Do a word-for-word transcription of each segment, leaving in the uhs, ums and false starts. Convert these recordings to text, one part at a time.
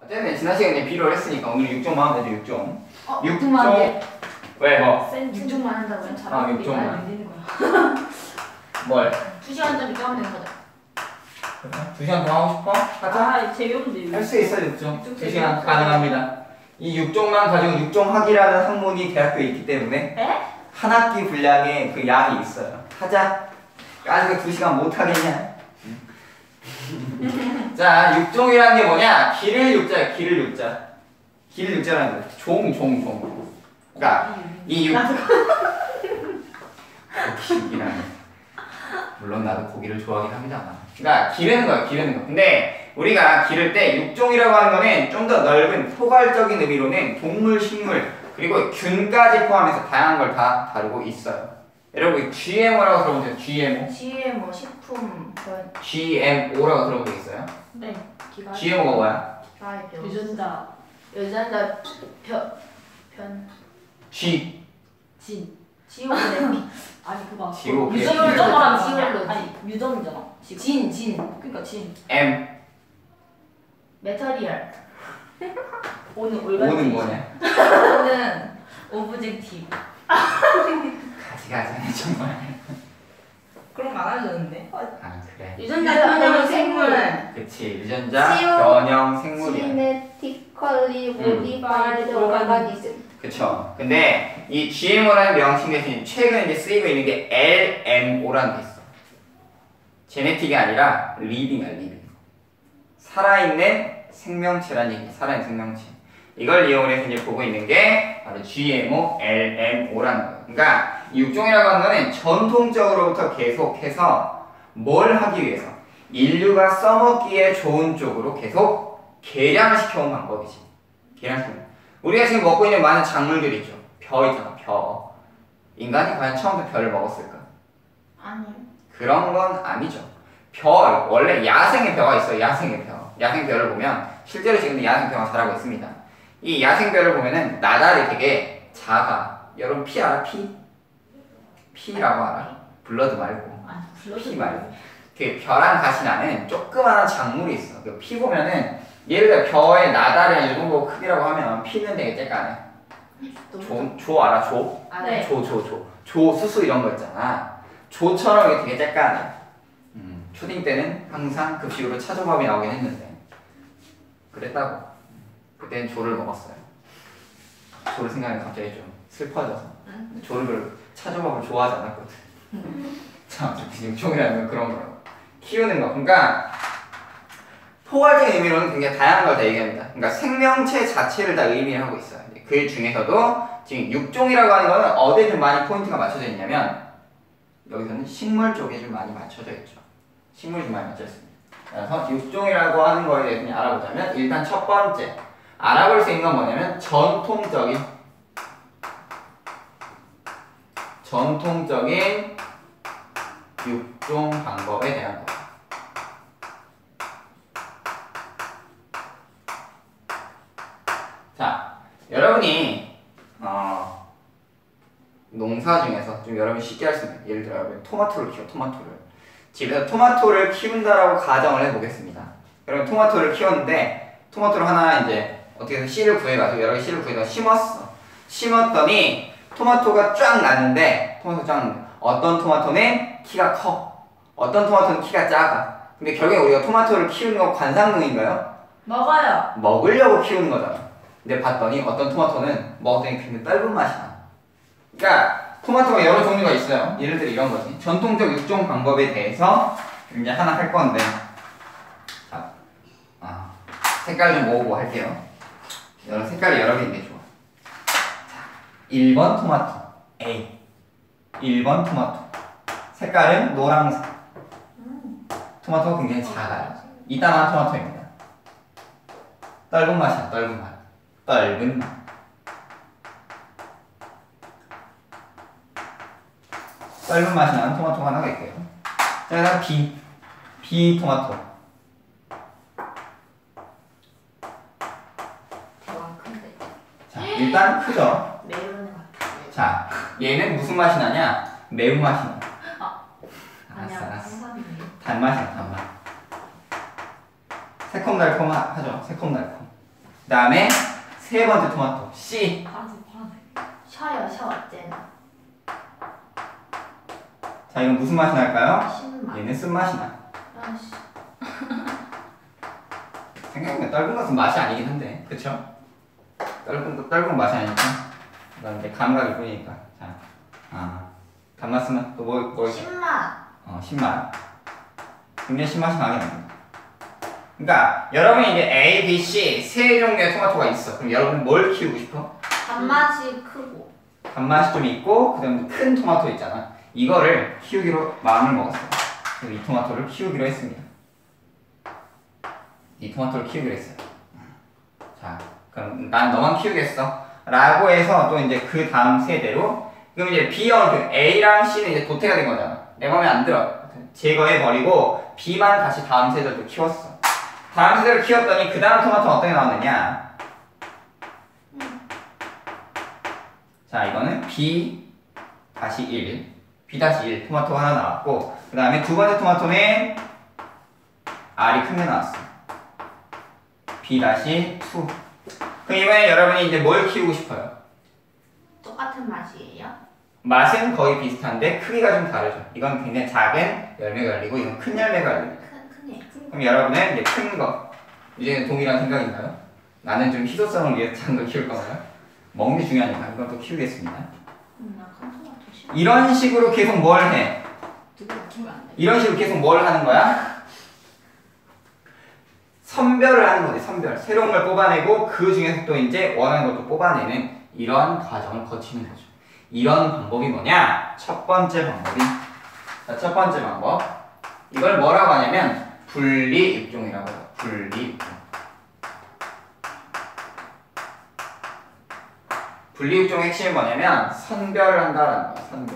어쨌든 지난 시간에 비료를 했으니까 오늘 육 종만 하면 되죠. 육 종. 어? 육 종만 돼? 왜 뭐? 육 종만 한다고요? 아, 육 종만. 안 되는 거야. 뭘? 두 시간짜리 하면 되는 거죠? 두 시간 더 하고 싶어? 하자. 아, 재미없는데. 할 수 있어, 육 종. 두 시간 가능합니다. 이 육 종만 가지고 육 종 학이라는 학문이 대학교에 있기 때문에 에? 한 학기 분량의 그 양이 있어요. 하자. 아직 두 시간 못 하겠냐? 자, 육 종이라는 게 뭐냐? 길을 육자야, 길을 육자. 길을 육자라는 거. 종, 종, 종. 그러니까 이 육. 고기라는. 물론 나도 고기를 좋아하긴 합니다만. 그러니까 기르는 거야, 기르는 거. 근데 우리가 기를 때 육종이라고 하는 거는 좀 더 넓은 포괄적인 의미로는 동물, 식물, 그리고 균까지 포함해서 다양한 걸 다 다루고 있어요. 여러분 지엠오라고 들어본 적 있어요? 지엠오? 지엠오 식품 그런 지엠오라고 들어본 적 있어요? 네. 기가 지엠오가 뭐야? 기가의 변. 유전자. 유전자 변. 변. G. 진. 지오그래피. 아니 그거. 지오그래피. 유전자랑 지오로. 아니 유전자잖아. 진, 진. 그러니까 진. M. 메터리얼. 오는 올바른. O는 뭐냐? 오는 오브젝티브. 가지가지네 정말. 그런 거 안 하면 되는데. 아 그래. 유전자 변형 생물. 그치 유전자 변형 생물이야. Genetically modified 음. organism. 그쵸. 근데 이 지엠오라는 명칭 대신 최근에 이제 쓰이고 있는 게 엘엠오라는 게 있어. 제네틱이 아니라 리빙이야, 리빙. 살아있는 생명체라는 얘기야, 살아있는 생명체. 이걸 이용해서 이제 보고 있는 게 바로 지엠오, 엘엠오라는 거예요. 그러니까 이 육종이라고 하는 거는 전통적으로부터 계속해서 뭘 하기 위해서 인류가 써먹기에 좋은 쪽으로 계속 개량을 시켜온 방법이지. 개량시켜. 우리가 지금 먹고 있는 많은 작물들 있죠. 벼 있잖아, 벼. 인간이 과연 처음부터 벼를 먹었을까? 아니요. 그런 건 아니죠. 벼, 원래 야생의 벼가 있어요. 야생의 벼. 야생 벼를 보면 실제로 지금 야생 벼가 자라고 있습니다. 이 야생 벼를 보면은 나달이 되게 작아. 여러분 피 알아? 피? 피라고 알아? 블러드 말고. 아, 피 말고. 그 벼랑 같이 나는 조그마한 작물이 있어. 그 피 보면은 예를 들어 벼의 나달의 이 정도 크기라고 하면 피는 되게 쬐까네. 조, 조 알아? 조? 아, 네. 조, 조, 조. 조, 수수 이런 거 있잖아. 조처럼 이게 되게 쬐까네. 음, 초딩 때는 항상 급식으로 차조밥이 나오긴 했는데 그랬다고. 그때는 조를 먹었어요. 조를 생각하면 갑자기 좀 슬퍼져서. 응? 조를 별로 차조밥을 좋아하지 않았거든. 자, 육종이라는 건 그런 거라고. 키우는 거. 그러니까 포괄적인 의미로는 굉장히 다양한 걸 다 얘기합니다. 그러니까 생명체 자체를 다 의미하고 있어요. 그 중에서도 지금 육종이라고 하는 거는 어디에 좀 많이 포인트가 맞춰져 있냐면 여기서는 식물 쪽에 좀 많이 맞춰져 있죠. 식물이 좀 많이 맞춰져 있습니다. 그래서 육종이라고 하는 거에 대해서 그냥 알아보자면 일단 첫 번째 알아볼 수 있는 건 뭐냐면 전통적인 전통적인 육종 방법에 대한 거. 자, 여러분이 어, 농사 중에서 좀 여러분이 쉽게 할 수 있는 예를 들어 여러분 토마토를 키워 토마토를 집에서 토마토를 키운다라고 가정을 해보겠습니다. 여러분 토마토를 키웠는데 토마토를 하나 이제 어떻게 해서 씨를 구해가지고 여러 개 씨를 구해서 심었어. 심었더니 토마토가 쫙 났는데 토마토 쫙 났는데 어떤 토마토는 키가 커. 어떤 토마토는 키가 작아. 근데 결국에 우리가 토마토를 키우는 건 관상용인가요? 먹어요. 먹으려고 키우는 거잖아. 근데 봤더니 어떤 토마토는 먹었더니 굉장히 떫은 맛이 나. 그러니까 토마토가 여러 종류가 있어요. 예를 들어 이런 거지. 전통적 육종 방법에 대해서 이제 하나 할 건데 자, 아, 색깔 좀 모으고 할게요. 여러 색깔이 여러 개인데 좋아. 자, 일 번 토마토 A 일 번 토마토 색깔은 노란색. 토마토가 굉장히 작아요. 이따만 토마토입니다. 떫은 맛이야, 떫은 맛. 떫은 맛. 떫은 맛이 나는 토마토가 하나가 있고요. 자, 그다음 B. B 토마토. 대왕 큰데. 자, 일단 크죠? 메론 같아. 자, 얘는 무슨 맛이 나냐? 매운맛이 나. 아, 알았어, 아니야. 알았어. 상관이네. 단맛이야, 단맛. 새콤달콤하죠? 새콤달콤. 그 다음에 세 번째 토마토 C. 바지 바지. 셔요 셔 쟤는. 자, 이건 무슨 맛이 날까요? 신맛. 얘는 쓴맛이 나. 아씨. 생각해보면 떫은 것은 맛이 아니긴 한데, 그쵸? 떫은 거, 떫은 맛이 아니니까. 이건 이제 감각일 뿐이니까. 자, 아, 단맛 쓰면 또 뭐, 뭐, 신맛. 어, 신맛. 굉장히 신맛이 나게 됩니다. 그러니까 여러분이 이제 A, B, C 세 종류의 토마토가 있어. 그럼 여러분 뭘 키우고 싶어? 단맛이 크고. 단맛이 좀 있고 그다음에 큰 토마토 있잖아. 이거를 키우기로 마음을 먹었어. 그래서 이 토마토를 키우기로 했습니다. 이 토마토를 키우기로 했어요. 자, 그럼 난 너만 키우겠어. 라고 해서 또 이제 그 다음 세대로 그럼 이제 B형 그 A랑 C는 이제 도태가 된 거잖아. 내 마음에 안 들어. 제거해버리고 B만 다시 다음 세대를 또 키웠어. 다음 세대를 키웠더니 그 다음 토마토는 어떻게 나왔느냐? 자, 이거는 B 다시 일, B 다시 일 토마토가 하나 나왔고 그 다음에 두 번째 토마토는 R이 큰 게 나왔어. B 다시 이. 그럼 이번에 여러분이 이제 뭘 키우고 싶어요? 똑같은 맛이에요? 맛은 거의 비슷한데 크기가 좀 다르죠. 이건 굉장히 작은 열매가 열리고 이건 큰 열매가 열리고. 큰 크네. 큰 그럼 여러분은 이제 큰 거. 이제는 동일한 생각인가요? 나는 좀 희소성을 위해서 작은 걸 키울 건가요? 먹는 게 중요하니까 이건 또 키우겠습니다. 음, 나큰 토마토 싫어. 이런 식으로 계속 뭘 해? 두개 맞추면 안 돼. 이런 식으로 계속 뭘 하는 거야? 선별을 하는 거지, 선별. 새로운 걸 뽑아내고 그 중에서 또 이제 원하는 것도 뽑아내는 이러한 과정을 거치는 거죠. 이런 방법이 뭐냐? 첫 번째 방법이. 자, 첫 번째 방법. 이걸 뭐라고 하냐면 분리육종이라고 해요. 분리육종. 분리육종의 핵심이 뭐냐면 선별을 한다라는 거야. 선별.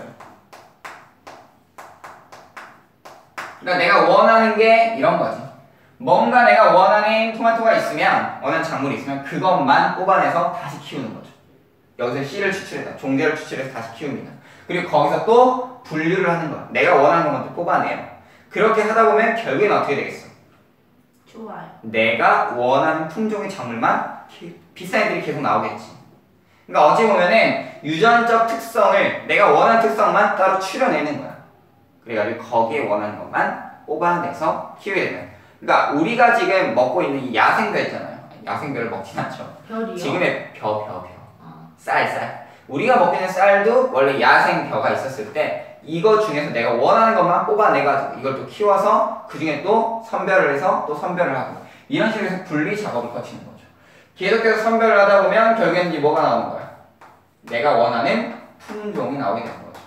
그러니까 내가 원하는 게 이런 거지. 뭔가 내가 원하는 토마토가 있으면, 원하는 작물이 있으면 그것만 뽑아내서 다시 키우는 거죠. 여기서 씨를 추출해서, 종자를 추출해서 다시 키웁니다. 그리고 거기서 또 분류를 하는 거야. 내가 원하는 것만 또 뽑아내요. 그렇게 하다 보면 결국엔 어떻게 되겠어? 좋아요. 내가 원하는 품종의 작물만 키, 비싼 애들이 계속 나오겠지. 그러니까 어찌 보면은 유전적 특성을, 내가 원하는 특성만 따로 추려내는 거야. 그래가지고 거기에 원하는 것만 뽑아내서 키우게 되는 거야. 그러니까 우리가 지금 먹고 있는 이 야생별 있잖아요. 야생별을 먹진 않죠. 별이요? 지금의 벼, 벼, 벼. 어. 쌀, 쌀. 우리가 먹고 있는 쌀도 원래 야생 벼가 있었을 때 이거 중에서 내가 원하는 것만 뽑아내가지고 이걸 또 키워서 그 중에 또 선별을 해서 또 선별을 하고 이런 식으로 해서 분리 작업을 거치는 거죠. 계속해서 선별을 하다 보면 결국엔 이제 뭐가 나오는 거야? 내가 원하는 품종이 나오게 되는 거죠.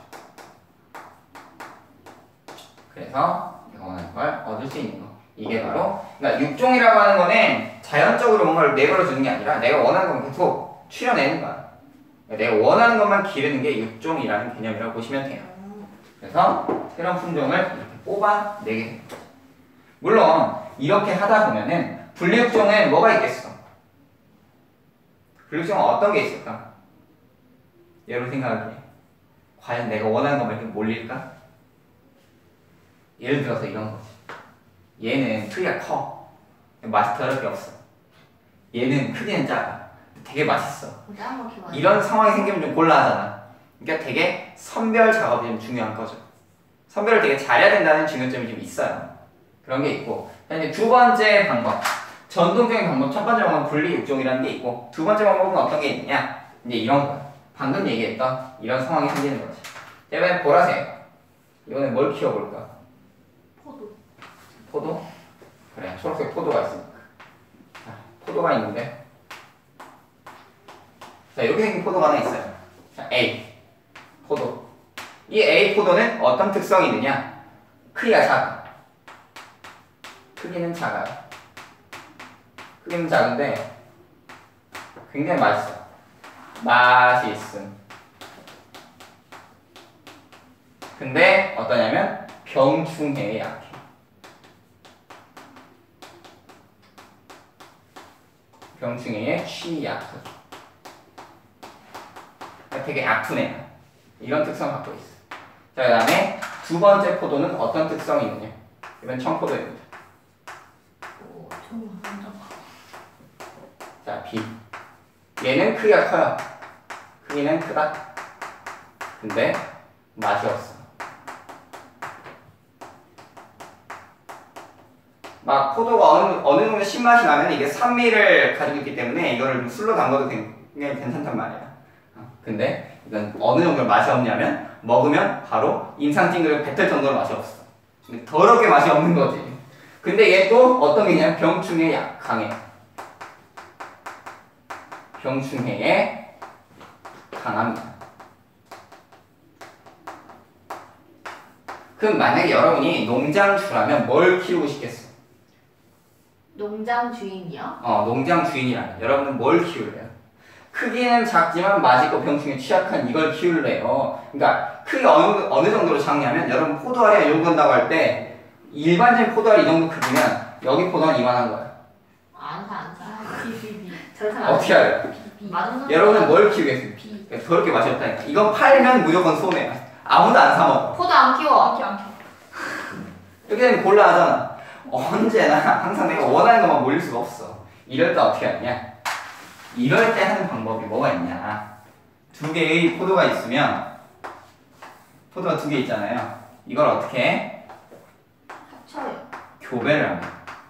그래서 내가 원하는 걸 얻을 수 있는 거. 이게 바로, 그러니까 육종이라고 하는 거는 자연적으로 뭔가를 내버려 두는 게 아니라 내가 원하는 것만 계속 추려내는 거야. 내가 원하는 것만 기르는 게 육종이라는 개념이라고 보시면 돼요. 그래서 새로운 품종을 이렇게 뽑아내게 됩니다. 물론 이렇게 하다 보면은 분리육종은 뭐가 있겠어? 분리육종은 어떤 게 있을까? 여러분 생각하기에 과연 내가 원하는 것만 이렇게 몰릴까? 예를 들어서 이런 거지. 얘는 크기가 커. 맛이 더럽게 없어. 얘는 크기는 작아. 되게 맛있어. 작은 거 키워야 이런 상황이 생기면 좀 곤란하잖아. 그러니까 되게 선별 작업이 좀 중요한 거죠. 선별을 되게 잘해야 된다는 중요점이 좀 있어요. 그런 게 있고. 이제 두 번째 방법. 전통적인 방법. 첫 번째 방법은 분리육종이라는 게 있고 두 번째 방법은 어떤 게 있냐? 이제 이런 거야. 방금 얘기했던 이런 상황이 생기는 거지. 자, 이번엔 보라색. 이번엔 뭘 키워볼까? 포도. 포도? 그래, 초록색 포도가 있으니까. 자, 포도가 있는데. 자, 이렇게 생긴 포도가 하나 있어요. 자, A. 포도. 이 A 포도는 어떤 특성이 있느냐? 크기가 작아. 크기는 작아요. 크기는 작은데 굉장히 맛있어. 맛이 있음. 근데 어떠냐면 병충해에 약해. 병충해에 취약하죠. 되게 아픈 애야. 이런 특성을 갖고 있어. 자, 그 다음에 두 번째 포도는 어떤 특성이 있느냐? 이번 청포도입니다. 오, 좀 완전. 자, B. 얘는 크기가 커요. 크기는 크다. 근데 맛이 없어. 막 포도가 어느, 어느 정도 신맛이 나면 이게 산미를 가지고 있기 때문에 이거를 술로 담궈도 굉장히 괜찮단 말이야. 근데 이건 어느 정도 맛이 없냐면 먹으면 바로 인상 찡그리고 뱉을 정도로 맛이 없어. 더럽게 맛이 없는 거지. 근데 얘 또 어떤 게 있냐면 병충해에 약 강해. 병충해에 강합니다. 그럼 만약에 여러분이 농장주라면 뭘 키우고 싶겠어? 농장 주인이요? 어, 농장 주인이라면 여러분은 뭘 키울래요? 크기는 작지만 맛있고 병충해 취약한 이걸 키울래요. 그러니까 크기가 어느, 어느 정도로 작냐면 여러분 포도알이 요구한다고 할 때 일반적인 포도알이 이 정도 크기면 여기 포도알이 이만한 거야. 안 사, 안 사. 비비비. 저렇게 안 어떻게 알아요? 맞은 여러분은 뭘 키우겠습니까? 비. 더럽게 맛이 없다니까. 이건 팔면 무조건 손해야. 아무도 안 사 먹어. 포도 안 키워. 안켜 안켜. 이렇게 되면 곤란하잖아. 언제나 항상 내가 원하는 것만 몰릴 수가 없어. 이럴 때 어떻게 하냐? 이럴 때 하는 방법이 뭐가 있냐? 두 개의 포도가 있으면 포도가 두 개 있잖아요. 이걸 어떻게 해? 합쳐요. 교배를 합니다.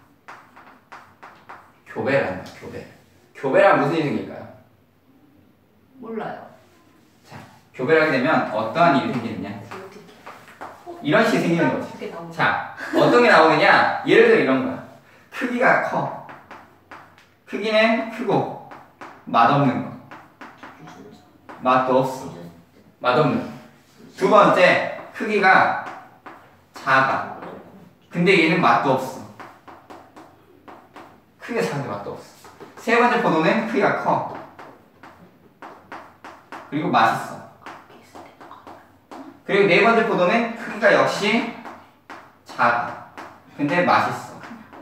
교배를 합니다. 교배. 교배란 무슨 일이 생길까요? 몰라요. 자, 교배를 하게 되면 어떠한 일이 생기느냐? 이런 식이 생기는 거지. 두개 나오고. 자, 어떤 게 나오느냐? 예를 들어 이런 거야. 크기가 커. 크기는 크고 맛없는 거. 맛도 없어. 맛없는 거. 두 번째, 크기가 작아. 근데 얘는 맛도 없어. 크기가 작은데 맛도 없어. 세 번째 포도는 크기가 커. 그리고 맛있어. 그리고 네 번째 포도는 크기가 역시 작아. 근데 맛있어.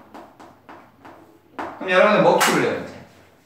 그럼 여러분은 뭐 키울래요, 이제?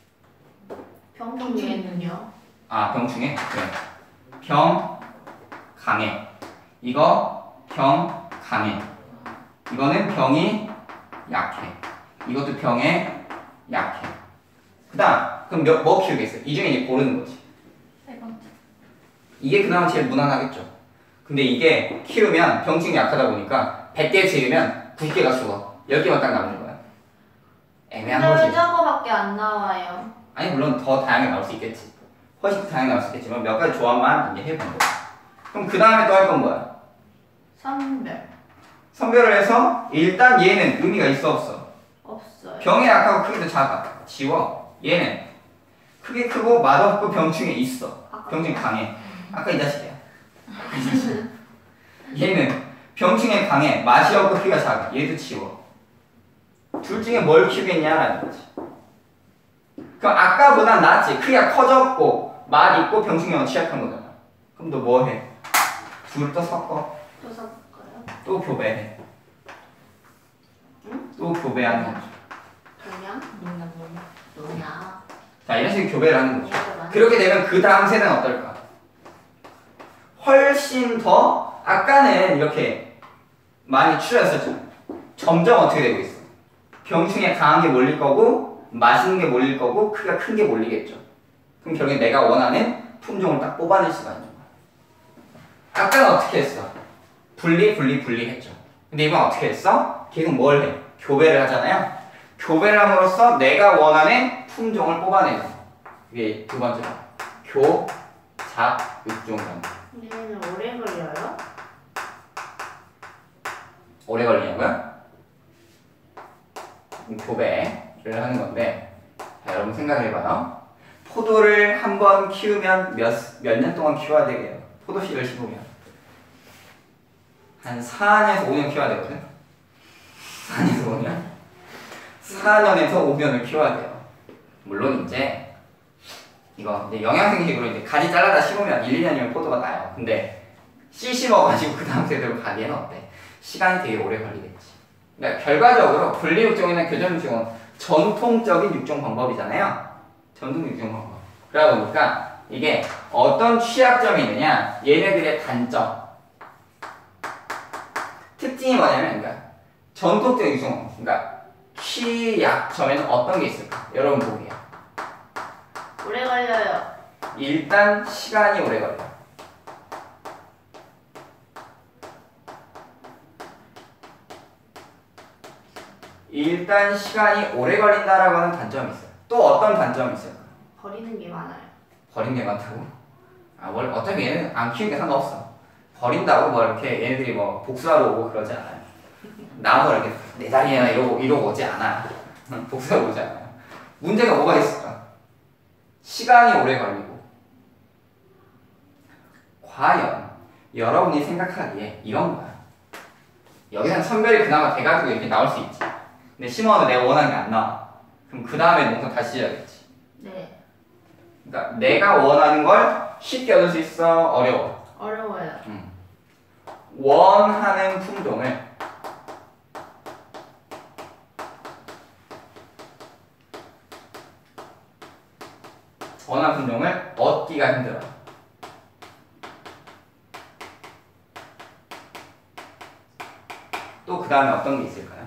병충해는요? 아, 병충해? 그래. 병, 강해. 이거 병, 강해. 이거는 병이 약해. 이것도 병에 약해. 그 다음, 그럼 몇, 뭐 키우겠어요? 이 중에 이제 고르는 거지. 세 번째. 이게 그나마 제일 무난하겠죠. 근데 이게 키우면 병충이 약하다 보니까 백 개 지으면 구십 개가 죽어. 열 개만 딱 남는 거야. 애매한 근데 왜 거지. 저거밖에 안 나와요? 아니 물론 더 다양하게 나올 수 있겠지. 훨씬 더 다양하게 나올 수 있겠지만 몇 가지 조합만 이제 해본 거야. 그럼 그 다음에 또 할 건 뭐야? 선별. 선별을 해서 일단 얘는 의미가 있어 없어? 없어요. 병이 약하고 크기도 작아. 지워. 얘는 크게 크고 맛없고 병충해 있어. 병충 강해. 아까 이 자식이야. 아까 이 자식. 얘는 병충해 강해. 맛이 없고 크기가 작아. 얘도 지워. 둘 중에 뭘 키우겠냐라는 거지. 그럼 아까보다 낫지. 크기가 커졌고 맛 있고 병충해가 취약한 거잖아. 그럼 너 뭐 해? 둘 또 섞어. 또 섞어요? 또 교배해. 응? 또 교배하는 거지. 동양? 농담 농담. 농양. 자, 이런 식으로 교배를 하는 거죠. 농양을 그렇게 되면 그 다음 세대는 어떨까? 훨씬 더 아까는 이렇게 많이 추렸었죠. 점점 어떻게 되고 있어? 병충해 강한 게 몰릴 거고 맛있는 게 몰릴 거고 크기가 큰 게 몰리겠죠. 그럼 결국에 내가 원하는 품종을 딱 뽑아낼 수가 있는 거야. 아까는 어떻게 했어? 분리 분리 분리 했죠. 근데 이번 어떻게 했어? 계속 뭘 해? 교배를 하잖아요. 교배를 함으로써 내가 원하는 품종을 뽑아내는 이게 두 번째로 교, 작, 육종 관계. 얘는 오래 걸려요? 오래 걸리냐고요? 교배를 하는 건데 자, 여러분 생각해봐요. 포도를 한번 키우면 몇 몇 년 동안 키워야 되게요? 포도씨를 심으면 한 사 년에서 오 년 키워야 되거든. 사 년에서 오 년. 사 년에서 오 년을 키워야 돼요. 물론 이제 이거 이제 영양생식으로 이제 가지 잘라다 심으면 일, 이 년이면 포도가 나요. 근데 씨 심어가지고 그 다음 세대로 가기에는 어때? 시간이 되게 오래 걸리겠지. 그러니까 결과적으로 분리육종이나 교전육종은 전통적인 육종 방법이잖아요. 전통 육종 방법. 그러다 보니까 이게 어떤 취약점이 있느냐? 얘네들의 단점. 특징이 뭐냐면, 그러니까 전통적 육종, 그러니까 취약점에는 어떤 게 있을까? 여러분 보기에 오래 걸려요. 일단 시간이 오래 걸려. 일단 시간이 오래 걸린다라고 하는 단점이 있어요. 또 어떤 단점이 있어요? 버리는 게 많아요. 버린 게 많다고? 아, 뭘 어차피 얘는 안 키우는 게 상관없어. 버린다고 뭐 이렇게 얘네들이 뭐 복수하러 오고 그러지 않아요. 나무 이렇게 내 자리에나 이러고 이러고 오지 않아. 복수하러 오지 않아요. 문제가 뭐가 있을까? 시간이 오래 걸리고. 과연 여러분이 생각하기에 이런 거야. 여기서는 선별이 그나마 돼가지고 이렇게 나올 수 있지. 근데 심어는 내가 원하는 게 안 나와. 그럼 그 다음에 농사 다시 해야겠지. 네. 그러니까 내가 원하는 걸 쉽게 얻을 수 있어? 어려워? 어려워요. 음. 원하는 품종을 원하는 품종을 얻기가 힘들어. 또 그 다음에 어떤 게 있을까요?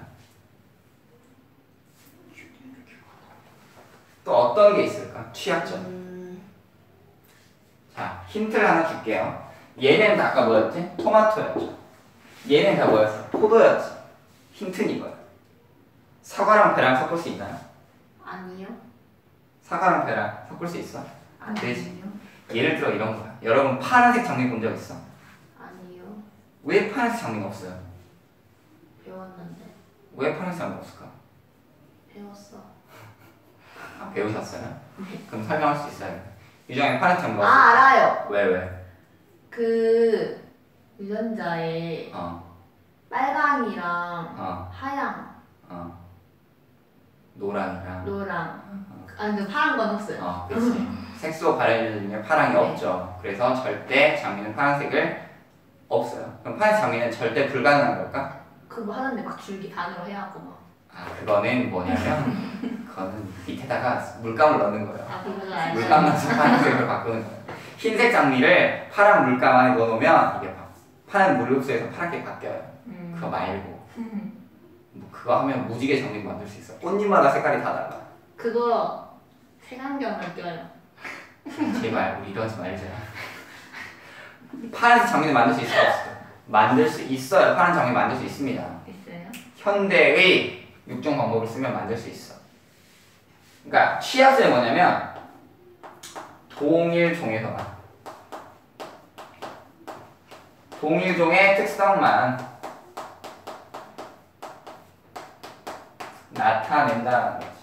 또 어떤 게 있을까? 취약점. 음, 자, 힌트를 하나 줄게요. 얘는 다 아까 뭐였지? 토마토였죠. 얘는 다 뭐였어? 포도였지. 힌트는 이거야. 사과랑 배랑 섞을 수 있나요? 아니요. 사과랑 배랑 섞을 수 있어? 안 되지. 아니요. 예를 들어 이런 거야. 여러분 파란색 장미 본 적 있어? 아니요. 왜 파란색 장미가 없어요? 배웠는데. 왜 파란색 장미가 없을까? 배웠어. 아, 배우셨어요? 그럼 설명할 수 있어요. 유정이 파란색 장미가 아, 없어. 알아요. 왜 왜? 그 유전자에 어, 빨강이랑 어, 하양, 어. 노랑이랑 노랑. 어, 아, 근데 파란 건 없어요. 어, 그렇지. 색소 발해질 중에 파랑이 네. 없죠. 그래서 절대 장미는 파란색을 없어요. 그럼 파란색 장미는 절대 불가능한 걸까? 그거 하는데 막 줄기 단으로 해야 하고 막. 아, 그거는 뭐냐면 그거는 밑에다가 물감을 넣는 거예요. 아, 그거 알죠. 물감 넣어서 파란색으로 바꾸는 거예요. 흰색 장미를 파란 물감 안에 넣어놓으면 이게 바- 파란 물 흡수해서 파랗게 바뀌어요. 음. 그거 말고 뭐 그거 하면 무지개 장미도 만들 수 있어. 꽃잎마다 색깔이 다 달라. 그거 색안경을 껴요. 제발 우리 이러지 말자. 파란색 장미를 만들 수 있어요? 없어요? 만들 수 있어요. 파란 장미 만들 수 있습니다. 있어요? 현대의 육종 방법을 쓰면 만들 수 있어. 그러니까 취약점이 뭐냐면 동일 종에서만 동일 종의 특성만 나타낸다는 거지.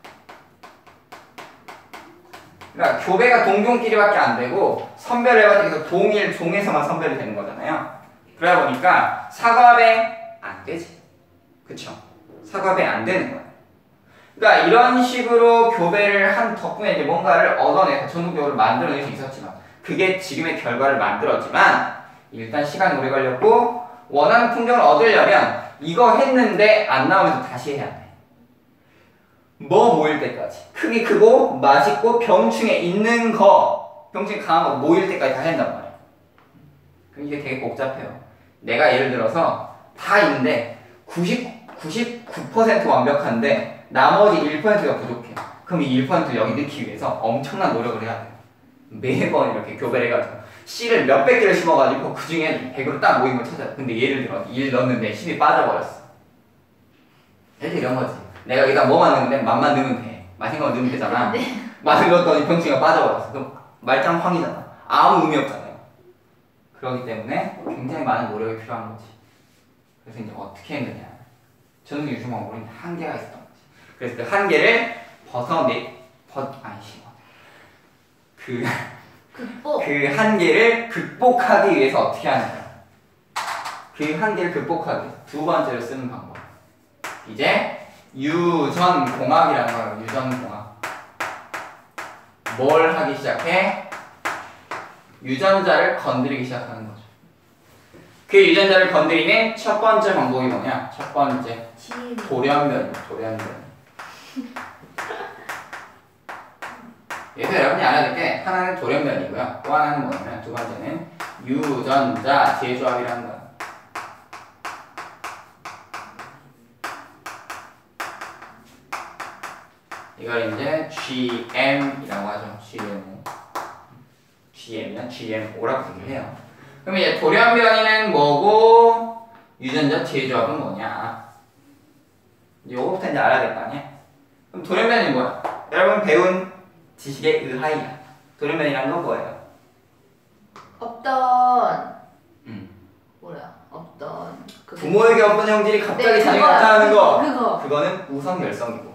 그러니까 교배가 동종끼리밖에 안 되고 선별해가지고 동일 종에서만 선별이 되는 거잖아요. 그러다 보니까 사과배 안 되지. 그쵸? 사과배 안 되는 거야. 그러니까 이런 식으로 교배를 한 덕분에 이제 뭔가를 얻어내서 전국적으로 만들어낼 수 있었지만 그게 지금의 결과를 만들었지만 일단 시간이 오래 걸렸고 원하는 품종을 얻으려면 이거 했는데 안 나오면서 다시 해야 돼. 뭐 모일 때까지 크기 크고 맛있고 병충해 있는 거 병충해 강한 거 모일 때까지 다 한단 말이야. 그럼 이게 되게 복잡해요. 내가 예를 들어서 다 있는데 구십, 구십구 퍼센트 완벽한데 나머지 일 퍼센트가 부족해. 그럼 이 일 퍼센트 여기 넣기 위해서 엄청난 노력을 해야 돼. 매번 이렇게 교배를 해가지고 씨를 몇백 개를 심어가지고 그 중에 백으로 딱 모인 걸 찾아. 근데 예를 들어 일 넣었는데 십이 빠져버렸어. 예를 들어 이런 거지. 내가 여기다 뭐만 넣으면 맛만 넣으면 돼. 맛있는 거 넣으면 되잖아. 네. 맛을 넣었더니 병충해가 빠져버렸어. 그럼 말짱황이잖아. 아무 의미 없잖아요. 그렇기 때문에 굉장히 많은 노력이 필요한 거지. 그래서 이제 어떻게 했느냐. 저는 유수 방법은 한계가 있었던 거지. 그래서 그 한계를 벗어내, 벗, 아니시, 그, 극복. 그 한계를 극복하기 위해서 어떻게 하는가. 그 한계를 극복하기 위해서 두 번째로 쓰는 방법. 이제 유전공학이라는 거예요. 유전공학. 뭘 하기 시작해? 유전자를 건드리기 시작하는 거죠. 그 유전자를 건드리는 첫 번째 방법이 뭐냐? 첫 번째 진. 돌연변. 돌연변. 여기서 여러분이 알아야 될 게 하나는 돌연변이고요. 또 하나는 뭐냐면 두 번째는 유전자 재조합이라는 거예요. 이걸 이제 지엠이라고 하죠. 지엠오. 지엠이나 지엠오라고 얘기를 해요. 그럼 이제 돌연변이는 뭐고 유전자 재조합은 뭐냐? 요거부터 이제 알아야 될 거 아니야? 그럼 돌연변이는 뭐야? 여러분 배운 지식에 의하여 돌연변이라는 건 뭐예요? 없던 음. 뭐야? 없던 그 부모에게 없던 형질이 갑자기 네, 자기 그거야. 나타나는 거. 그거. 그거는 우성결성이고.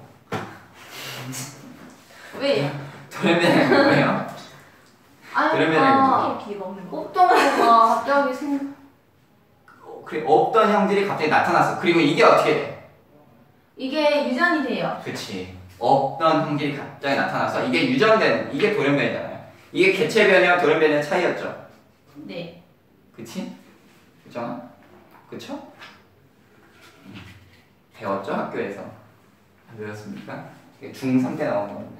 왜? 돌연변이는 뭐예요? 아니 돌연변이는 아, 뭐지? 이렇게 먹는 거. 없던 거가 갑자기 생 어, 그래 없던 형질이 갑자기 나타났어. 그리고 이게 어떻게 돼? 이게 유전이 돼요. 그치. 없던 형질이 갑자기 나타나서 이게 유전되는 이게 돌연변이잖아요. 이게 개체변이와 돌연변이의 차이였죠. 네. 그치? 그죠? 그쵸? 음. 배웠죠? 학교에서. 안 배웠습니까? 이게 중삼 때 나온 건데.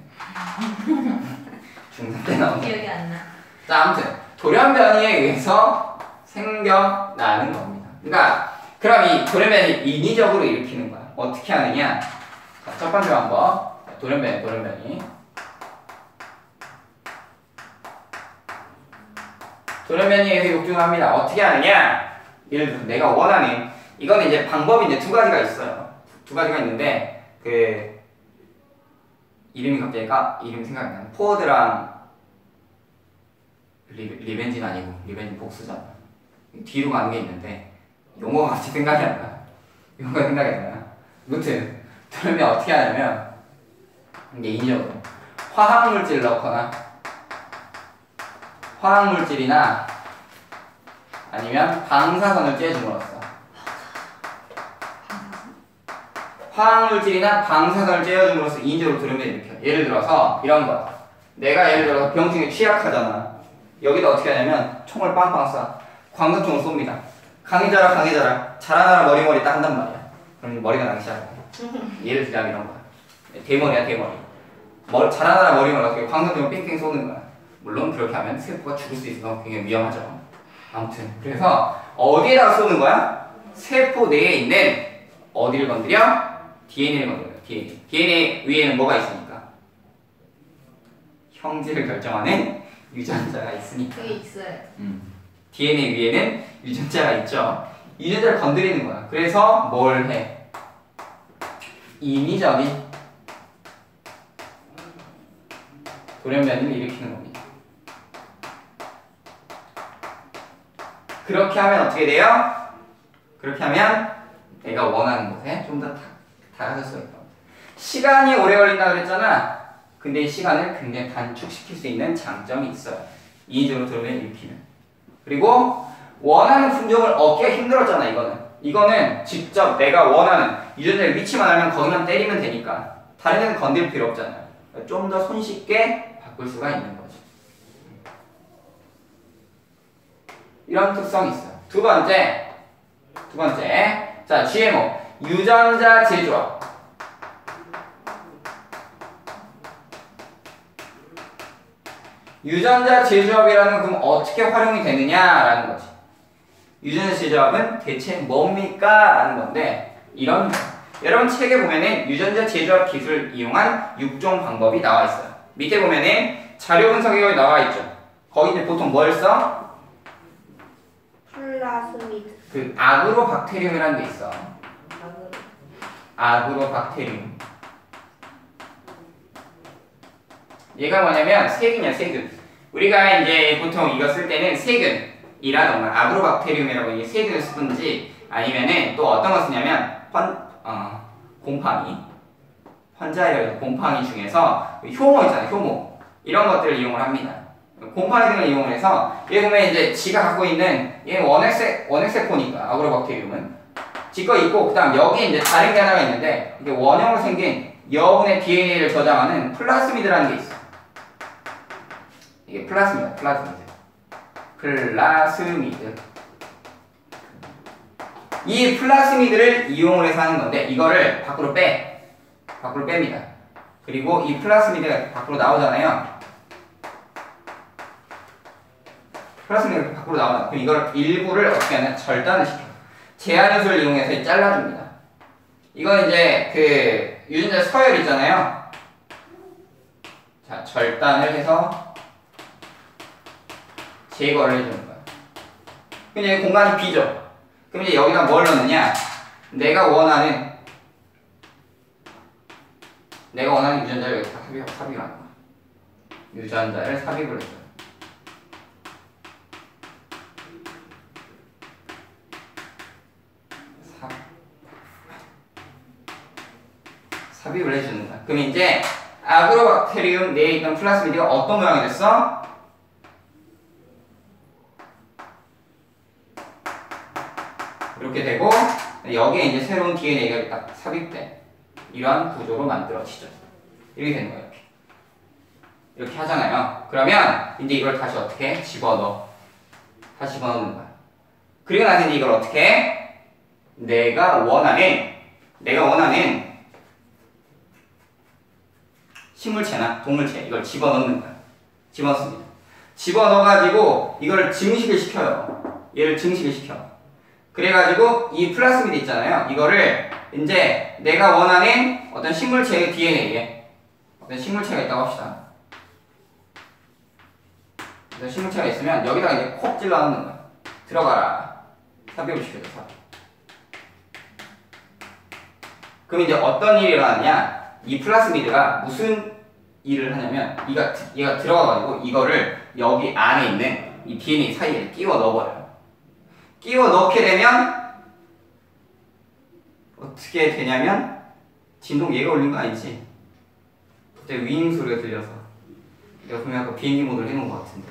중삼 때 나온 건데. 기억이 안 나. 자, 아무튼 돌연변이에 의해서 생겨나는 겁니다. 그러니까 그럼 이 돌연변이 인위적으로 일으키는 거야. 어떻게 하느냐? 자, 첫 번째 방법. 돌연변이, 돌연변이. 돌연변이에서 욕중합니다. 어떻게 하느냐? 예를 들어 내가 원하는 이거는 이제 방법이 이제 두 가지가 있어요. 두 가지가 있는데 그 이름이 갑자기 까 이름 생각이 나네. 포워드랑 리, 리벤지는 아니고 리벤지 복수잖아. 뒤로 가는 게 있는데 용어가 갑자기 생각이 안 나. 용어가 생각이 안 나. 아무튼 돌연변이 어떻게 하냐면 이게 인위적으로 화학물질을 넣거나 화학물질이나 아니면 방사선을 쬐줌으로써 화학물질이나 방사선을 쬐어줌으로써 인위적으로 돌연변이 일으켜. 예를 들어서 이런 거. 내가 예를 들어서 병증에 취약하잖아. 여기다 어떻게 하냐면 총을 빵빵 쏴. 광선총을 쏩니다. 강해져라 강해져라. 자라나라 머리머리 딱 한단 말이야. 그럼 머리가 나기 시작해. 예를 들자면 이런 거야. 대머리야 대머리. 머, 자라나라 머리머리 어떻게 광선총을 뺑뺑 쏘는 거야. 물론 그렇게 하면 세포가 죽을 수 있어서 굉장히 위험하죠. 아무튼 그래서 어디에다가 쏘는 거야? 세포 내에 있는 어디를 건드려? 디엔에이를 건드려. 디엔에이. 디엔에이 위에는 뭐가 있으니까? 형질을 결정하는 유전자가 있으니까. 그게 있어요. 음. 디엔에이 위에는 유전자가 있죠. 유전자를 건드리는 거야. 그래서 뭘 해? 인위적인 돌연변이를 일으키는 겁니다. 그렇게 하면 어떻게 돼요? 그렇게 하면 내가 원하는 곳에 좀 더 다가설 수 있다. 시간이 오래 걸린다 그랬잖아. 근데 이 시간을 굉장히 단축시킬 수 있는 장점이 있어요. 인위적으로 돌연변이 일으키면. 그리고 원하는 품종을 얻기가 힘들었잖아. 이거는 이거는 직접 내가 원하는 유전자의 위치만 알면 거기만 때리면 되니까 다른 데는 건들 필요 없잖아요. 좀 더 손쉽게 바꿀 수가 있는 거지. 이런 특성이 있어요. 두 번째, 두 번째, 자 지엠오 유전자 재조합. 유전자 재조합이라는 건 그럼 어떻게 활용이 되느냐라는 거지. 유전자 재조합은 대체 뭡니까? 라는 건데 이런 여러분 책에 보면은 유전자 재조합 기술을 이용한 육 종 방법이 나와 있어요. 밑에 보면은 자료 분석이 거기 나와 있죠. 거기 이제 보통 뭘 써? 플라스미드. 그 아그로박테리움이라는 게 있어. 아그로박테리움. 얘가 뭐냐면 세균이야, 세균. 우리가 이제 보통 이거 쓸 때는 세균이라던가 아그로박테리움이라고 이게 세균을 쓰든지 아니면은 또 어떤 거 쓰냐면 환, 어, 곰팡이. 환자이라고 해서 곰팡이 중에서 효모 있잖아요, 효모. 이런 것들을 이용을 합니다. 곰팡이 등을 이용을 해서 얘 보면 이제 지가 갖고 있는 얘 원핵세, 원핵세포니까 아그로박테리움은 지거 있고 그 다음 여기에 이제 다른 게 하나가 있는데 이게 원형으로 생긴 여분의 디엔에이를 저장하는 플라스미드라는 게 있어. 이게 플라스미드, 플라스미드. 플라스미드. 이 플라스미드를 이용을 해서 하는 건데 이거를 밖으로 빼. 밖으로 뺍니다. 그리고 이 플라스미드가 밖으로 나오잖아요. 플라스미드가 밖으로 나오잖아요. 그럼 이걸 일부를 어떻게 하냐? 절단을 시켜. 제한효소를 이용해서 잘라줍니다. 이건 이제 그 유전자 서열 있잖아요. 자, 절단을 해서 제거를 해주는 거야. 그럼 이제 공간이 B죠. 그럼 이제 여기다 뭘 넣느냐? 내가 원하는 내가 원하는 유전자를 여기다 삽입, 삽입을 하는 거야. 유전자를 삽입을 해줘요. 삽. 삽입을 해주는 거야. 그럼 이제 아그로박테리움 내에 있던 플라스미드가 어떤 모양이 됐어? 이렇게 되고 여기에 이제 새로운 디엔에이가 딱 삽입돼. 이러한 구조로 만들어지죠. 이렇게 되는 거예요. 이렇게. 이렇게 하잖아요. 그러면 이제 이걸 다시 어떻게 집어넣어. 다시 집어넣는 거야. 그리고 나서 이제 이걸 어떻게 해? 내가 원하는 내가 원하는 식물체나 동물체 이걸 집어넣는 거야. 집어넣습니다. 집어넣어가지고 이걸 증식을 시켜요. 얘를 증식을 시켜. 그래가지고 이 플라스미드 있잖아요. 이거를 이제 내가 원하는 어떤 식물체의 디엔에이에 어떤 식물체가 있다고 합시다. 어떤 식물체가 있으면 여기다가 이제 콕 찔러 넣는 거야. 들어가라. 삽입을 시켜줘. 삽입. 그럼 이제 어떤 일이 일어나냐? 이 플라스미드가 무슨 일을 하냐면 얘가, 얘가 들어가가지고 이거를 여기 안에 있는 이 디엔에이 사이에 끼워 넣어버려요. 끼워 넣게 되면 어떻게 되냐면 진동 얘가 올린 거 아니지? 갑자기 윙 소리가 들려서 내가 분명 아까 비행기 모드를 해놓은 것 같은데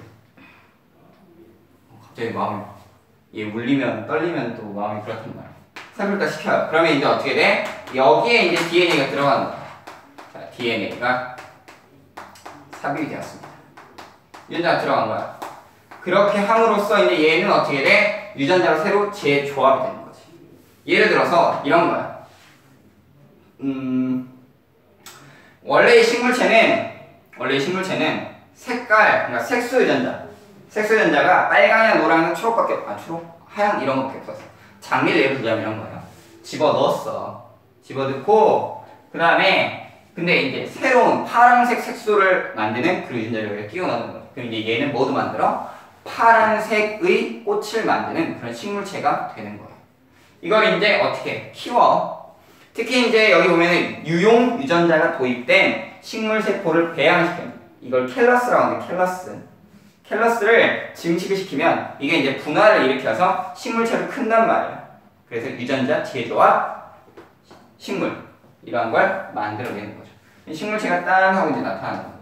갑자기 마음이 얘 울리면 떨리면 또 마음이 그렇단 말이야. 삽입을 딱 시켜요. 그러면 이제 어떻게 돼? 여기에 이제 디엔에이가 들어가는 거야. 자, 디엔에이가 삽입이 되었습니다. 유전자가 들어간 거야. 그렇게 함으로써 이제 얘는 어떻게 돼? 유전자로 새로 재조합이 되는 거지. 예를 들어서 이런 거야. 음, 원래의 식물체는 원래의 식물체는 색깔, 그러니까 색소 유전자, 색소 유전자가 빨강이나 노랑이나 초록밖에 아 초록, 하얀 이런 것밖에 없었어. 장미를 예를 들자면 이런 거야. 집어 넣었어. 집어 넣고 그 다음에 근데 이제 새로운 파란색 색소를 만드는 그 유전자를 여기에 끼워 넣는 거야. 그럼 이제 얘는 뭐도 만들어? 파란색의 꽃을 만드는 그런 식물체가 되는 거예요. 이걸 이제 어떻게 키워? 특히 이제 여기 보면은 유용 유전자가 도입된 식물 세포를 배양시키는 이걸 켈러스라고 하는데 켈러스. 켈러스를 증식을 시키면 이게 이제 분화를 일으켜서 식물체를 큰단 말이에요. 그래서 유전자 재조합 식물 이러한 걸 만들어내는 거죠. 식물체가 딴 하고 이제 나타나는 겁니다.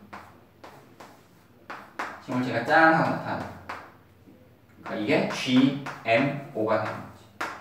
식물체가 짠 하고 나타나는 거예요. 그러니까 이게 지엠오가 되는 거지.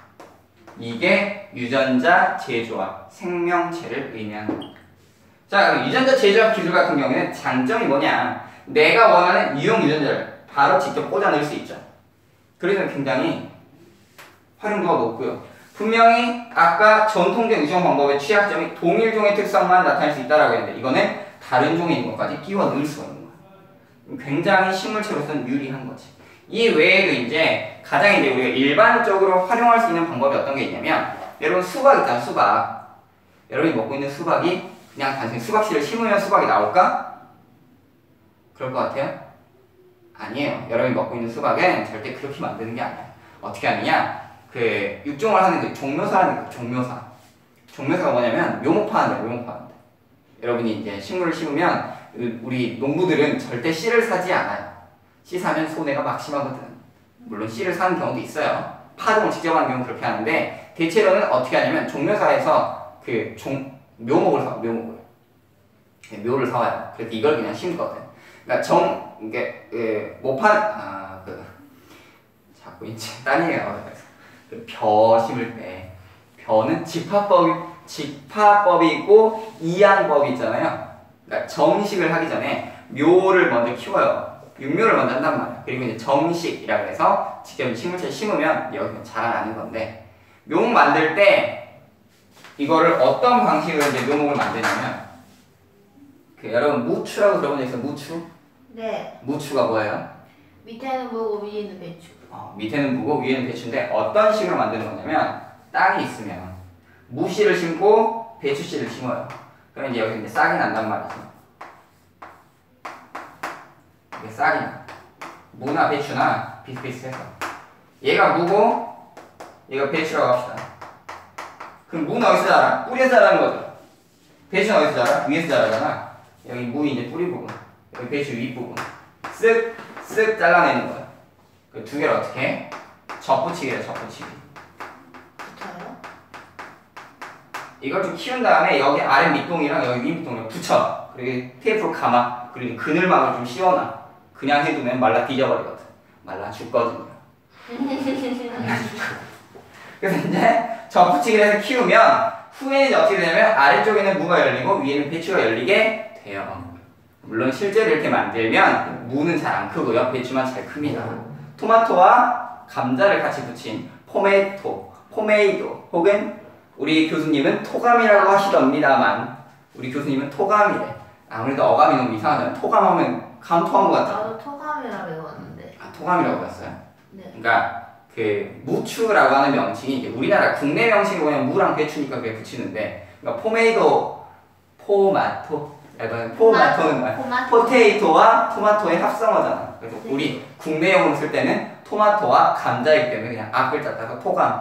이게 유전자 재조합, 생명체를 의미하는 거예요. 자, 그럼 유전자 재조합 기술 같은 경우에는 장점이 뭐냐? 내가 원하는 유용 유전자를 바로 직접 꽂아 넣을 수 있죠. 그래서 굉장히 활용도가 높고요. 분명히 아까 전통적 유전 방법의 취약점이 동일 종의 특성만 나타낼 수 있다라고 했는데 이거는 다른 종의 있는 것까지 끼워 넣을 수가 있는 거예요. 굉장히 식물체로서는 유리한 거지. 이 외에도 이제 가장 이제 우리가 일반적으로 활용할 수 있는 방법이 어떤 게 있냐면 여러분 수박 있잖아, 수박. 여러분이 먹고 있는 수박이 그냥 단순히 수박씨를 심으면 수박이 나올까? 그럴 것 같아요? 아니에요. 여러분이 먹고 있는 수박은 절대 그렇게 만드는 게 아니야. 어떻게 하느냐? 그 육종을 하는 그 종묘사라는 거, 종묘사. 종묘사가 뭐냐면 묘목파한다, 묘목파한다. 여러분이 이제 식물을 심으면 우리 농부들은 절대 씨를 사지 않아요. 씨 사면 손해가 막심하거든. 물론 씨를 사는 경우도 있어요. 파종을 직접 하는 경우는 그렇게 하는데 대체로는 어떻게 하냐면 종묘사에서 그 종, 묘목을 사, 묘목을. 묘를 사와요. 그래서 이걸 그냥 심거든. 그러니까 정, 이게, 그, 모판, 아, 그, 자꾸 이제, 딴이에요. 그 벼 심을 때, 벼는 집합법이, 집합법이 있고, 이양법이 있잖아요. 그러니까 정식을 하기 전에 묘를 먼저 키워요. 육묘를 먼저 한단 말이에요. 그리고 이제 정식이라고 해서 직접 식물체를 심으면 여기 자라나는 건데, 묘목 만들 때, 이거를 어떤 방식으로 이제 묘목을 만드냐면, 그 여러분, 무추라고 들어본 적 있어요? 무추? 네. 무추가 뭐예요? 밑에는 무고 위에는 배추. 어, 밑에는 무고 위에는 배추인데 어떤 식으로 만드는 거냐면 땅이 있으면 무씨를 심고 배추씨를 심어요. 그러면 이제 여기 이제 싹이 난단 말이죠. 이게 쌀이나 무나 배추나 비슷비슷해서 얘가 무고 얘가 배추라고 합시다. 그럼 무는 어디서 자라? 뿌리에서 자라는 거죠. 배추는 어디서 자라? 위에서 자라잖아. 여기 무 이제 뿌리 부분, 여기 배추 윗 부분 쓱 쓱 잘라내는 거야. 그 두 개를 어떻게 해? 접붙이기래, 접붙이기. 붙어요? 이걸 좀 키운 다음에 여기 아래 밑동이랑 여기 위 밑동을 붙여. 그리고 테이프로 감아. 그리고 그늘막을 좀 씌워놔. 그냥 해두면 말라 뒤져버리거든. 말라 죽거든요. 그래서 이제 접붙이기를 해서 키우면 후에는 이제 어떻게 되냐면 아래쪽에는 무가 열리고 위에는 배추가 열리게 돼요. 물론 실제로 이렇게 만들면 무는 잘 안 크고요. 배추만 잘 큽니다. 토마토와 감자를 같이 붙인 포메토, 포메이도 혹은 우리 교수님은 토감이라고 하시던니다만 우리 교수님은 토감이래. 아무래도 어감이 너무 이상하잖아요. 토감하면 카운터한 것 같아. 나도 토감이라 외웠는데. 아, 토감이라고 했어요? 네. 그러니까 그 무추라고 하는 명칭이 이제 우리나라 국내 명칭이 그냥 무랑 배추니까 그게 붙이는데 그러니까 포메이도, 포마토, 약간 포마토는 뭐야? 포마토. 포테이토와 토마토의 합성어잖아. 그래서 우리 국내용으로 쓸 때는 토마토와 감자이기 때문에 그냥 앞 글자 따서 토감.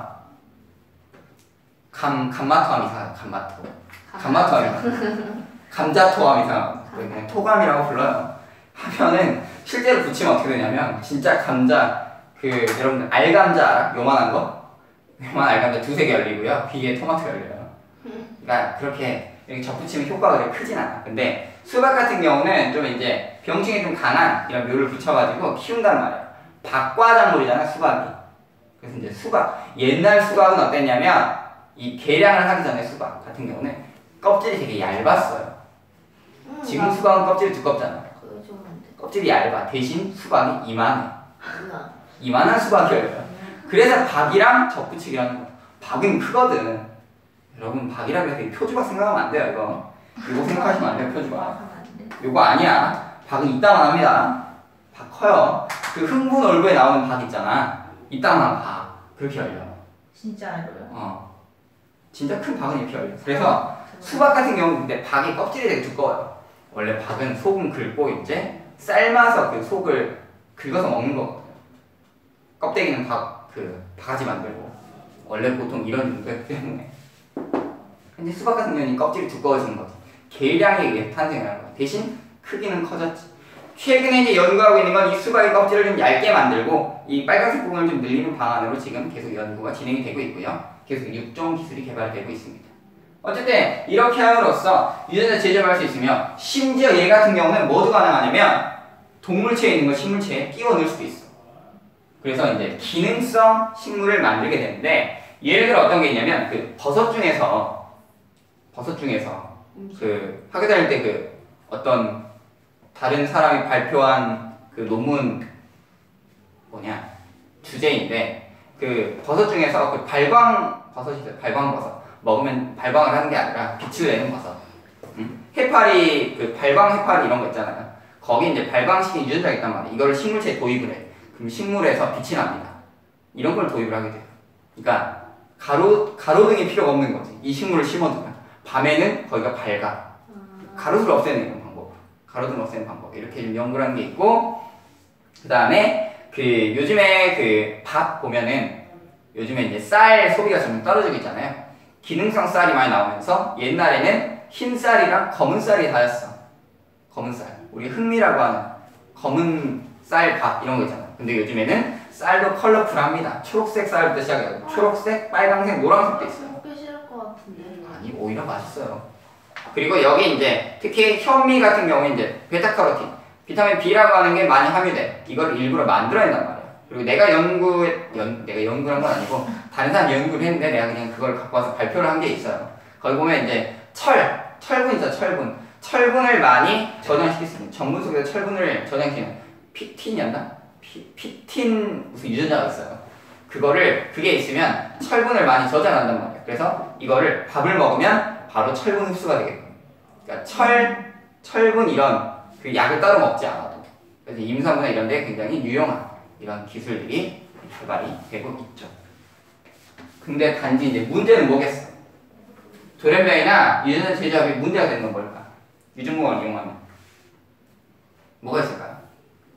감 감마토함 이상하다. 감마토. 감마토함 이상하다. 감자토함 이상하다. 그냥 토감이라고 불러요. 하면은 실제로 붙이면 어떻게 되냐면 진짜 감자 그 여러분들 알감자 알아? 요만한 거? 요만한 알감자 두세 개 열리고요. 위에 토마토 열려요. 그러니까 그렇게 이렇게 접붙이면 효과가 그렇게 크진 않아. 근데 수박 같은 경우는 좀 이제 병충해 좀 강한 이런 묘를 붙여가지고 키운단 말이야. 박과작물이잖아 수박이. 그래서 이제 수박 옛날 수박은 어땠냐면 이 계량을 하기 전에 수박 같은 경우는 껍질이 되게 얇았어요. 음, 지금 수박은 껍질이 두껍잖아. 그거 좋은데. 껍질이 얇아. 대신 수박이 이만해. 몰라. 이만한 수박이 열려요. 그래서 박이랑 접붙이기라는 거야. 박은 크거든. 여러분 박이라고 해서 이 표주박 생각하면 안 돼요. 이거 이거 생각하시면 안 돼요. 표주박. 하면 안 돼. 이거 아니야. 박은 이따만 합니다. 박 커요. 그 흥분 얼굴에 나오는 박 있잖아. 이따만 박. 그렇게 열려. 진짜 알고요. 어. 진짜 큰 박은 이렇게 열려. 그래서 수박 같은 경우는 근데 박이 껍질이 되게 두꺼워요. 원래 박은 소금 긁고 이제 삶아서 그 속을 긁어서 먹는 거거든요. 껍데기는 박, 그 바가지 만들고 원래 보통 이런 용도였기 때문에. 근데 수박 같은 경우는 껍질이 두꺼워지는 거지. 계량에 의해 탄생하는 거야. 대신 크기는 커졌지. 최근에 이제 연구하고 있는 건 이 수박의 껍질을 좀 얇게 만들고 이 빨간색 부분을 좀 늘리는 방안으로 지금 계속 연구가 진행이 되고 있고요. 계속 육종 기술이 개발되고 있습니다. 어쨌든 이렇게 함으로써 유전자 제조를 할 수 있으며 심지어 얘 같은 경우는 뭐도 가능하냐면 동물체에 있는 거 식물체에 끼워 넣을 수도 있어. 그래서 이제 기능성 식물을 만들게 되는데 예를 들어 어떤 게 있냐면 그 버섯 중에서 버섯 중에서 그 학교 다닐 때 그 어떤 다른 사람이 발표한 그 논문 뭐냐 주제인데 그 버섯 중에서 그 발광 버섯이 있어요. 발광버섯 먹으면 발광을 하는 게 아니라 빛을 내는 버섯. 응? 해파리 그 발광 해파리 이런 거 있잖아요. 거기 이제 발광시킨 유전자가 있단 말이에요. 이걸 식물체에 도입을 해. 그럼 식물에서 빛이 납니다. 이런 걸 도입을 하게 돼요. 그러니까 가로 가로등이 필요가 없는 거지. 이 식물을 심어두면 밤에는 거기가 밝아. 가로등을 없애는 방법. 가로등 없애는 방법. 이렇게 좀 연구를 하는 게 있고 그 다음에 그 요즘에 그 밥 보면은 요즘에 이제 쌀 소비가 점점 떨어지고 있잖아요. 기능성 쌀이 많이 나오면서 옛날에는 흰 쌀이랑 검은 쌀이 다였어. 검은 쌀. 우리 흑미라고 하는 검은 쌀 밥 이런 거 있잖아요. 근데 요즘에는 쌀도 컬러풀합니다. 초록색 쌀부터 시작해서 초록색, 빨강색, 노란색도 있어요. 먹기 싫을 것 같은데. 아니 오히려 맛있어요. 그리고 여기 이제 특히 현미 같은 경우에 이제 베타카로틴, 비타민 B라고 하는 게 많이 함유돼. 이걸 일부러 만들어낸단 말이야. 그리고 내가 연구, 연, 내가 연구한 건 아니고 다른 사람 연구를 했는데 내가 그냥 그걸 갖고 와서 발표를 한 게 있어요. 거기 보면 이제 철, 철분 있죠, 철분. 철분을 많이 저장시킬 수 있는 전분 속에서 철분을 저장시키는 피틴이었나? 피, 피틴 무슨 유전자가 있어요. 그거를 그게 있으면 철분을 많이 저장한단 말이에요. 그래서 이거를 밥을 먹으면 바로 철분 흡수가 되게끔. 그러니까 철, 철분 이런 그 약을 따로 먹지 않아도. 그래서 임산부나 이런 데 굉장히 유용한 이런 기술들이 개발이 되고 있죠. 근데 단지 이제 문제는 뭐겠어? 돌연변이나 유전자 제조합이 문제가 되는 건 뭘까? 유전공학을 이용하면 뭐가 있을까요?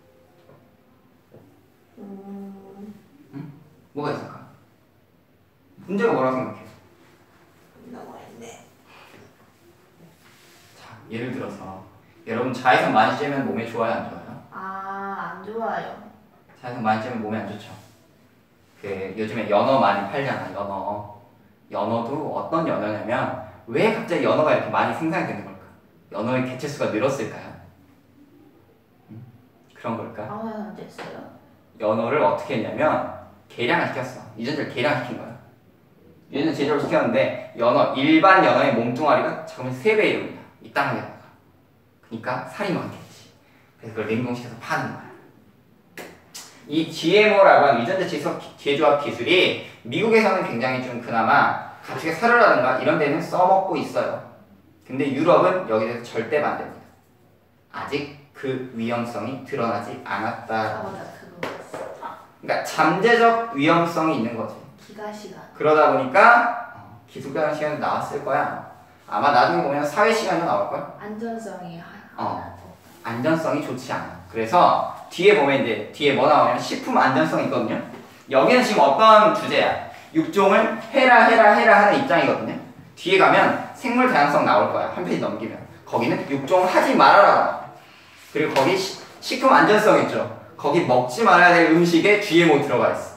들어서 여러분 자외선 많이 쬐면 몸에 좋아요 안 좋아요? 아, 안 좋아요. 자외선 많이 쬐면 몸에 안 좋죠. 그 요즘에 연어 많이 팔잖아. 연어. 연어도 어떤 연어냐면 왜 갑자기 연어가 이렇게 많이 생산이 되는 걸까? 연어의 개체수가 늘었을까요? 음? 그런 걸까? 아무 안 됐어요? 연어를 어떻게 했냐면 개량을 시켰어. 유전자를 개량시킨 거야. 유전자 제조를 시켰는데 연어 일반 연어의 몸뚱아리가 잠깐만 세 배 이릅니다. 이 땅에다가. 그러니까 살이 많겠지. 그래서 그걸 냉동시켜서 파는 거야. 이 지엠오라고 하는 유전자 제조합 기술이 미국에서는 굉장히 좀 그나마 가축의 사료라든가 이런 데는 써먹고 있어요. 근데 유럽은 여기에 대해서 절대 반대입니다. 아직 그 위험성이 드러나지 않았다. 아, 맞아. 그거. 그러니까 잠재적 위험성이 있는 거지. 기가 시간. 그러다 보니까 기술가는 시간이 나왔을 거야. 아마 나중에 보면 사회 시간도 나올 거야. 안전성이 하- 어. 하나 더. 안전성이 좋지 않아. 그래서 뒤에 보면 이제 뒤에 뭐 나오냐면 식품 안전성이 있거든요. 여기는 지금 어떤 주제야? 육종을 해라 해라 해라 하는 입장이거든요. 뒤에 가면 생물 다양성 나올 거야. 한 페이지 넘기면. 거기는 육종 하지 말아라. 그리고 거기 시, 식품 안전성 있죠. 거기 먹지 말아야 될 음식에 지엠오 들어가 있어.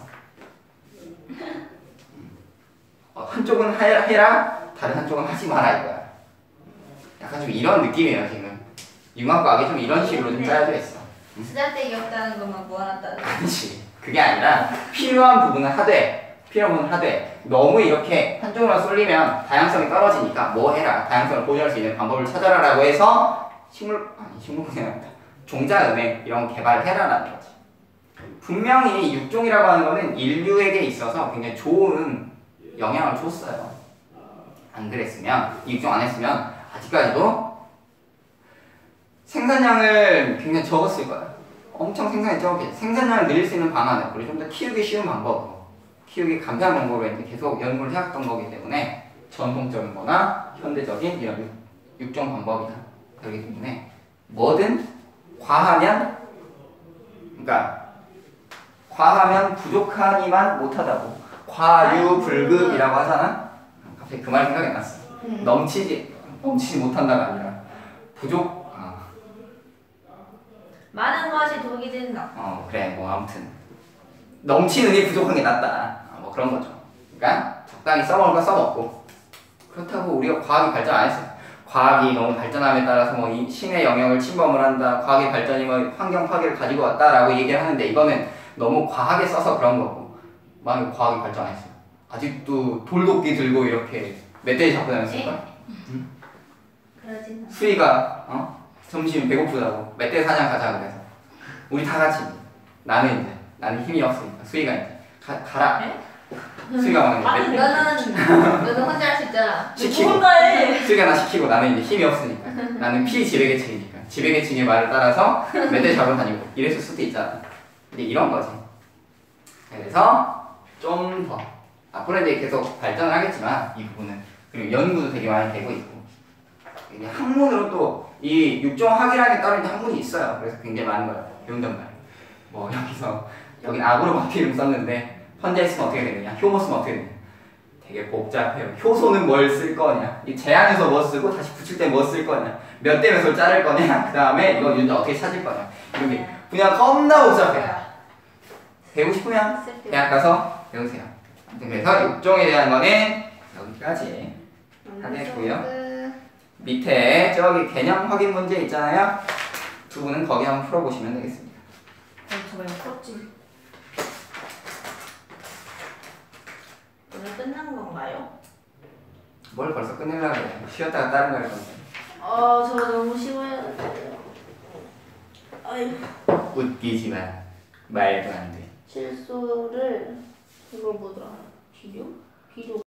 어, 한쪽은 해라, 해라, 다른 한쪽은 하지 마라 이거야. 약간 좀 이런 느낌이에요 지금. 융합과학이 좀 이런 식으로 좀 짜여져 있어. 쓰잘데기 없다는 것만 모아놨다는 거. 아니지. 그게 아니라 필요한 부분은 하되 필요한 부분은 하되 너무 이렇게 한쪽으로 쏠리면 다양성이 떨어지니까 뭐 해라. 다양성을 보존할 수 있는 방법을 찾아라라고 해서 식물 아니 식물분해가 아니다. 종자은행 이런 거 개발해라라는 거지. 분명히 육종이라고 하는 거는 인류에게 있어서 굉장히 좋은 영향을 줬어요. 안 그랬으면 이 육종 안 했으면 아직까지도 생산량을 굉장히 적었을 거야. 엄청 생산이 적었겠지. 생산량을 늘릴 수 있는 방안을 우리 좀 더 키우기 쉬운 방법으로 키우기 간편한 방법으로 이제 계속 연구를 해왔던 거기 때문에 전통적인 거나 현대적인 이런 육, 육종 방법이다. 그렇기 때문에 뭐든 과하면 그러니까 과하면 부족하니만 못하다고 과유불급이라고 하잖아. 갑자기 그 말 생각이 안 났어. 음. 넘치지 넘치지 못한다가 아니라 부족 아, 많은 것이 독이 된다. 어 그래 뭐 아무튼 넘치느니 부족한 게 낫다. 아, 뭐 그런 거죠. 그러니까 적당히 써먹을 거 써먹고 그렇다고 우리가 과학이 발전 안 했어요. 과학이 너무 발전함에 따라서 뭐 이 신의 영역을 침범을 한다. 과학의 발전이 뭐 환경 파괴를 가지고 왔다라고 얘기를 하는데 이거는 너무 과하게 써서 그런 거고 만약에 과학이 발전 안 했어요. 아직도 돌도끼 들고 이렇게 멧돼지 잡고 다녔을까? 응? 그러진 않아. 수희가 어? 점심 배고프다고 멧돼지 사냥 가자 그래서 우리 다 같이 나는 이제 나는 힘이 없으니까 수희가 이제 가, 가라 에? 수희가 막 아니 이제 너는 너는 혼자 할 수 있잖아. 시키고 누군가 해. 수희가 나 시키고 나는 이제 힘이 없으니까 나는 피지배계층이니까 지배계층의 말을 따라서 멧돼지 잡으러 다니고 이랬을 수도 있잖아. 근데 이런 거지. 그래서 좀 더 앞으로 이제 계속 발전을 하겠지만 이 부분은 그리고 연구도 되게 많이 되고 있고 이게 학문으로 또 이 육종학이라는 게 따로 있는 학문이 있어요. 그래서 굉장히 많은 걸 배운단 말이에요. 뭐 여기서 여기 아그로바티 이름 썼는데 현재 쓰면 어떻게 되느냐, 효모 쓰면 어떻게 되느냐. 되게 복잡해요. 효소는 뭘 쓸 거냐, 이 제한에서 뭐 쓰고 다시 붙일 때 뭐 쓸 거냐, 몇 대 몇을 자를 거냐, 그 다음에 이거 유전자 어떻게 찾을 거냐. 이런 게 그냥 겁나 복잡해. 배우고 싶으면 대학 가서 배우세요. 아무튼 그래서 육종에 대한 거는 여기까지 하겠고요. 밑에 저기 개념 확인 문제 있잖아요. 두 분은 거기 한번 풀어보시면 되겠습니다. 어, 저거 이거 풀었지. 오늘 끝난 건가요? 뭘 벌써 끝내려고 그래. 쉬었다가 다른 거 할 건데. 어, 저 너무 쉬워요. 아유, 웃기지 마. 말도 안 돼. 실수를 이걸 뭐더라? 비료? 비료.